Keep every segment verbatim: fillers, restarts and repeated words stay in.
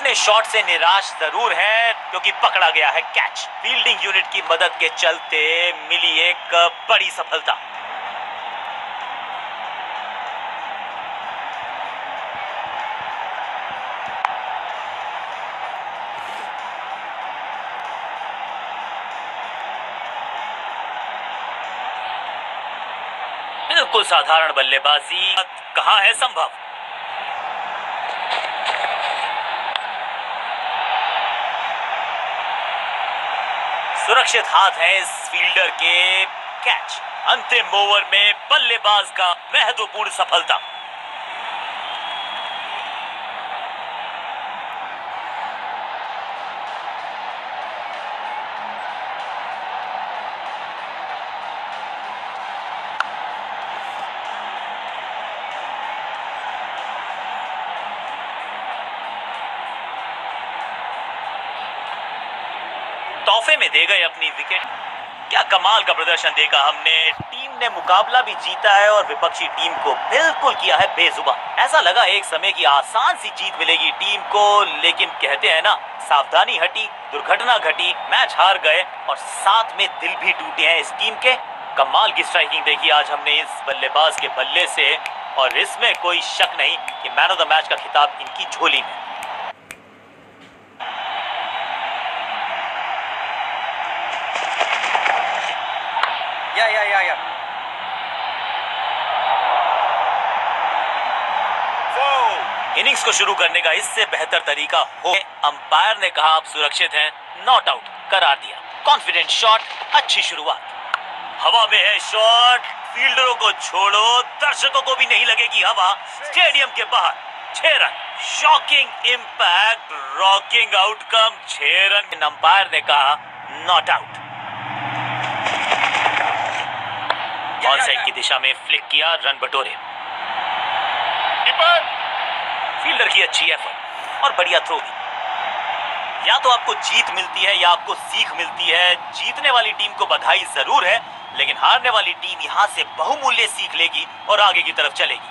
अपने शॉट से निराश जरूर है क्योंकि पकड़ा गया है कैच। फील्डिंग यूनिट की मदद के चलते मिली एक बड़ी सफलता। बिल्कुल साधारण बल्लेबाजी, कहां है संभव। सुरक्षित हाथ है इस फील्डर के। कैच। अंतिम ओवर में बल्लेबाज का महत्वपूर्ण सफलता। तोहफे में दे गए अपनी विकेट। क्या कमाल का प्रदर्शन देखा हमने। टीम ने मुकाबला भी जीता है और विपक्षी टीम को बिल्कुल किया है बेजुबान। ऐसा लगा एक समय की आसान सी जीत मिलेगी टीम को, लेकिन कहते हैं ना, सावधानी हटी, दुर्घटना घटी, मैच हार गए और साथ में दिल भी टूटे हैं इस टीम के। कमाल की स्ट्राइकिंग देखी आज हमने इस बल्लेबाज के बल्ले से और इसमें कोई शक नहीं कि मैन ऑफ द मैच का खिताब इनकी झोली में। या या या या इनिंग्स को शुरू करने का इससे बेहतर तरीका हो। अंपायर ने कहा आप सुरक्षित हैं, नॉट आउट करार दिया। कॉन्फिडेंट शॉट, अच्छी शुरुआत। हवा में है शॉट, फील्डरों को छोड़ो, दर्शकों को भी नहीं लगेगी हवा। स्टेडियम के बाहर छह run, shocking impact, rocking outcome, छह रन। अंपायर ने कहा नॉट आउट। ऑन साइड की दिशा में फ्लिक किया, रन बटोरे। फील्डर की अच्छी एफर्ट और बढ़िया थ्रो भी। या तो आपको जीत मिलती है या आपको सीख मिलती है। जीतने वाली टीम को बधाई जरूर है, लेकिन हारने वाली टीम यहां से बहुमूल्य सीख लेगी और आगे की तरफ चलेगी।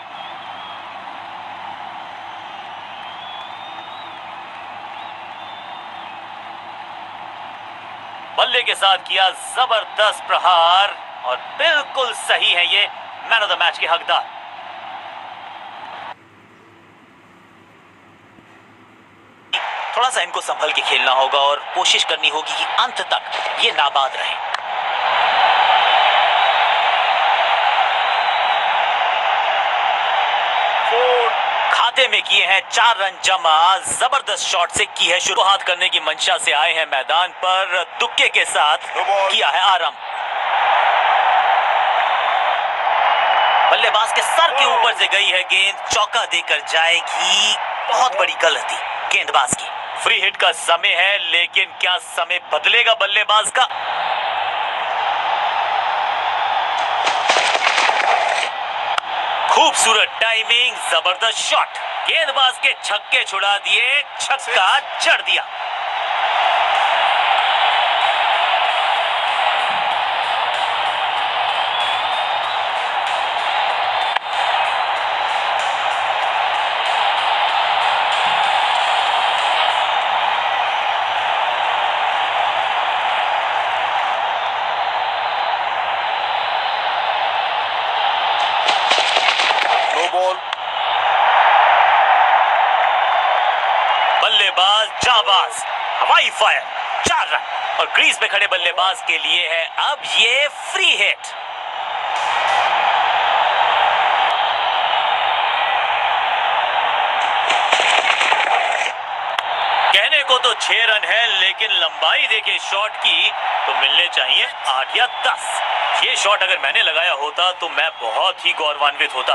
बल्ले के साथ किया जबरदस्त प्रहार और बिल्कुल सही है ये मैन ऑफ द मैच के हकदार। थोड़ा सा इनको संभल के खेलना होगा और कोशिश करनी होगी कि अंत तक ये नाबाद रहे। खाते में किए हैं चार रन जमा। जबरदस्त शॉट से की है शुरू। हाथ करने की मंशा से आए हैं मैदान पर, तुक्के के साथ किया है आरंभ। बल्लेबाज के सर के ऊपर से गई है गेंद, चौका देकर जाएगी। बहुत बड़ी गलती गेंदबाज की। फ्री हिट का समय है, लेकिन क्या समय बदलेगा बल्लेबाज का। खूबसूरत टाइमिंग, जबरदस्त शॉट। गेंदबाज के छक्के छुड़ा दिए, छक्का जड़ दिया। बल्लेबाज जाबाज, हवाई फायर, चार रन और क्रीज पे खड़े बल्लेबाज के लिए है अब ये फ्री हिट। कहने को तो छह रन है, लेकिन लंबाई देखे शॉट की तो मिलने चाहिए आठ या दस। ये शॉट अगर मैंने लगाया होता तो मैं बहुत ही गौरवान्वित होता।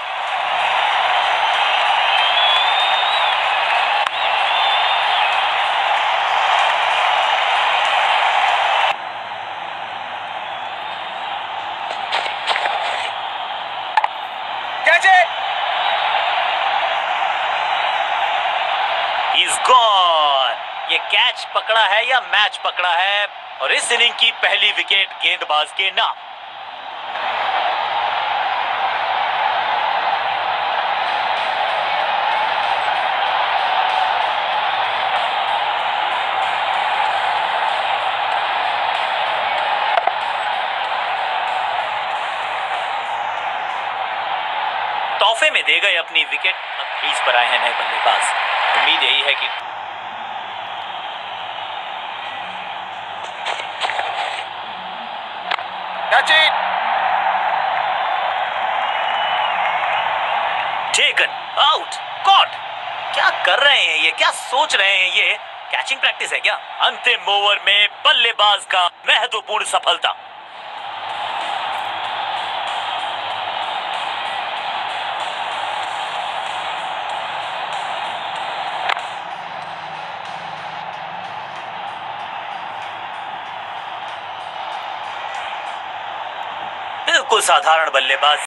गॉन। ये कैच पकड़ा है या मैच पकड़ा है और इस इनिंग की पहली विकेट गेंदबाज के नाम। तोहफे में दे गए अपनी विकेट। अब क्रीज पर आए हैं नए बल्लेबाज। उम्मीद यही है कि टेकन आउट कॉट। क्या कर रहे हैं ये, क्या सोच रहे हैं ये? कैचिंग प्रैक्टिस है क्या? अंतिम ओवर में बल्लेबाज का महत्वपूर्ण सफलता। बिल्कुल साधारण बल्लेबाज